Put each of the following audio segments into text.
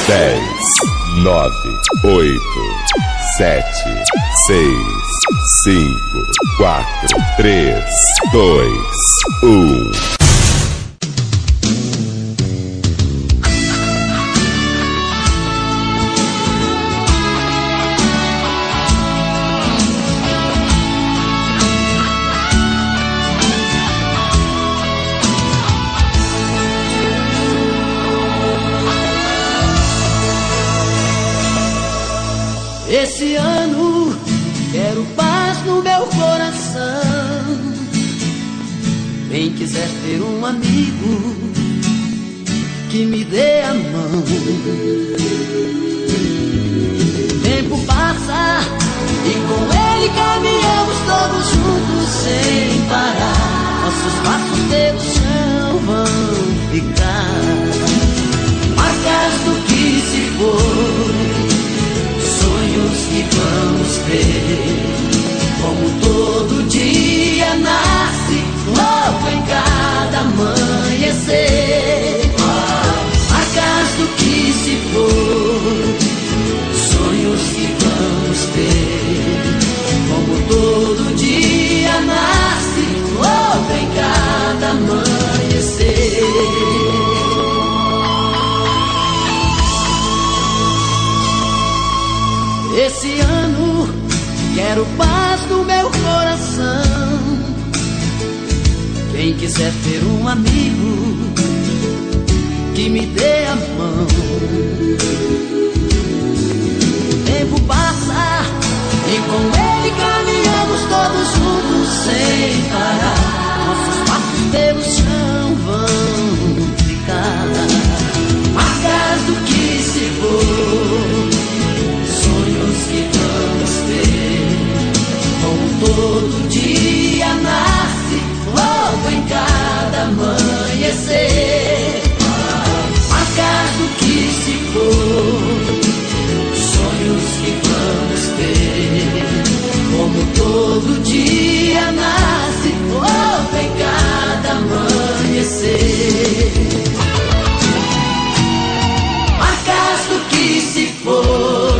10, 9, 8, 7, 6, 5, 4, 3, 2, 1. Esse ano quero paz no meu coração. Quem quiser ter um amigo que me dê a mão. O tempo passa e com ele caminhamos todos juntos sem parar. Nossos passos pelo chão vão ficar marcas do que se foi, que vamos ter. Como todo dia nasce logo em cada amanhecer, marcas do que se for, sonhos que vamos ter. Como todo dia nasce logo em cada amanhecer. Esse ano quero paz no meu coração. Quem quiser ter um amigo que me dê a mão. O tempo passa e com ele caminhamos todos juntos sem parar. Nossos passos pelo chão vão ficar marcas do que se for, que vamos ter. Como todo dia nasce logo em cada amanhecer, marcas do que se for, sonhos que vamos ter. Como todo dia nasce logo em cada amanhecer, marcas do que se for,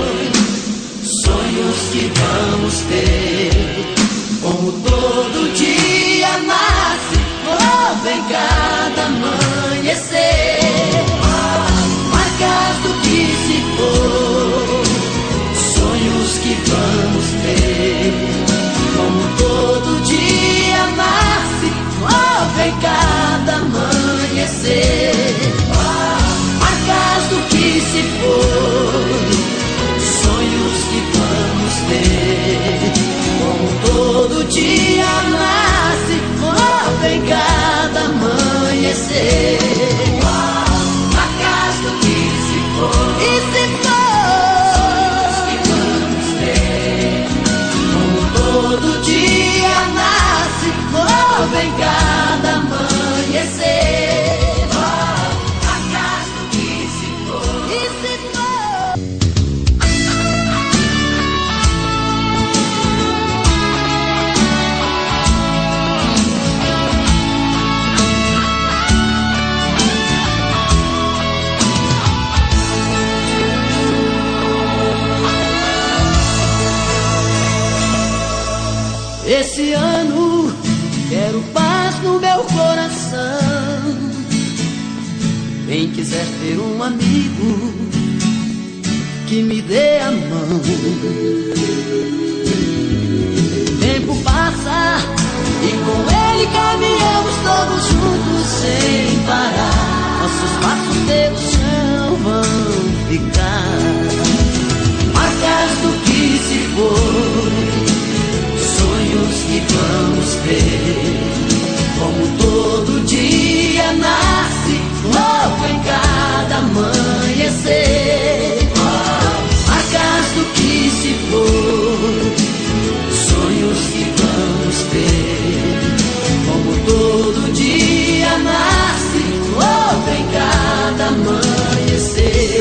que vamos ter. Como todo dia nasce logo em cada amanhecer, marcas do que se for, sonhos que vamos ter. Como todo dia nasce logo em cada amanhecer, marcas do que se for, sonhos que vamos ter. Como todo dia nasce logo em cada amanhecer, marcas do que se for, e se for, sonhos que vamos ter. Como todo dia nasce logo em cada amanhecer, marcas do que se for, e se for. Esse ano quero paz no meu coração. Quem quiser ter um amigo que me dê a mão. O tempo passa e com ele caminhamos todos juntos sem parar. Nossos passos pelo chão vão ficar marcas do que se foi, sonhos que vamos ter. Como todo dia nasce logo em cada amanhecer, marcas do que se for, sonhos que vamos ter. Como todo dia nasce logo em cada amanhecer.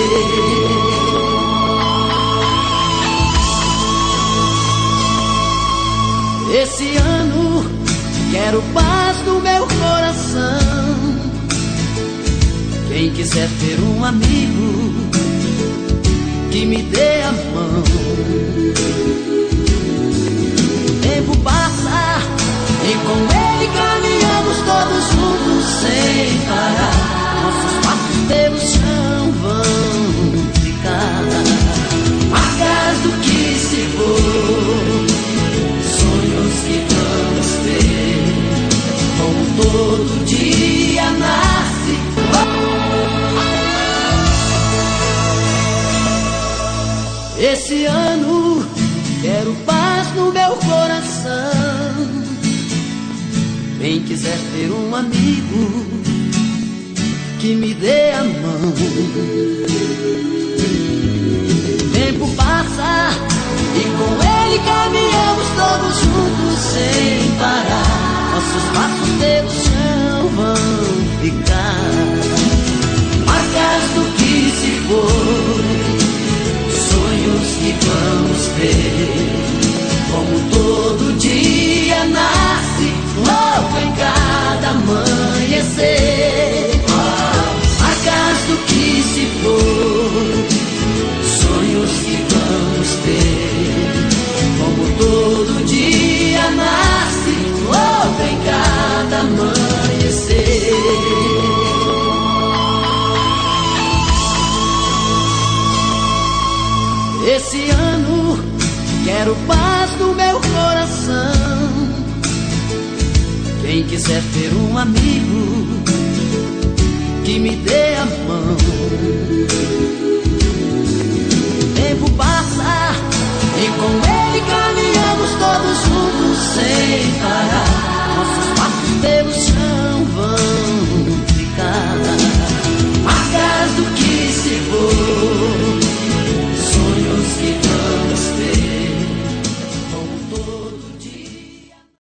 Esse ano quero paz no meu coração. Quem quiser ter um amigo que me dê a mão. O tempo passa e com ele caminhamos todos juntos sem parar. Nossos passos pelo chão vão ficar, marcas do que se for, sonhos que vamos ter, como todo dia nasce. Esse ano quero paz no meu coração. Quem quiser ter um amigo que me dê a mão. O tempo passa e com ele caminhamos todos juntos sem parar. Nossos passos pelo chão vão ficar, marcas do que se foi, sonhos que vamos ter, como todo dia nasce logo em cada amanhecer. Marcas do que se foi, sonhos que vamos ter, como todo dia nasce logo em cada amanhecer. Esse ano quero paz no meu coração. Quem quiser ter um amigo que me dê a mão.